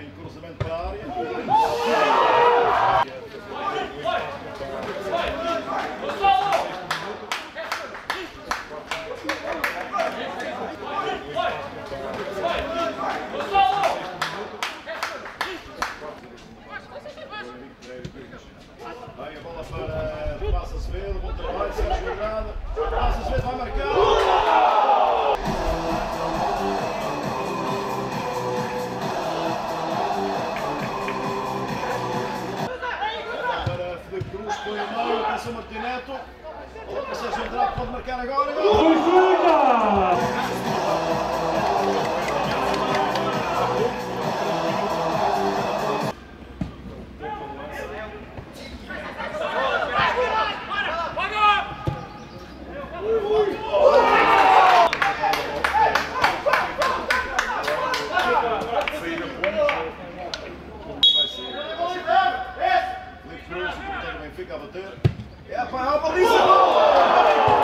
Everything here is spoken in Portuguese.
Tem cruzamento para a área. Vai a bola para Passa Azevedo, bom trabalho, Sérgio Agrada. Passa Azevedo vai marcar. Para Felipe Cruz, põe a meio, atenção Martim Neto. Bola para Sérgio Andrade, pode marcar agora. Fica a bater. É a baliza!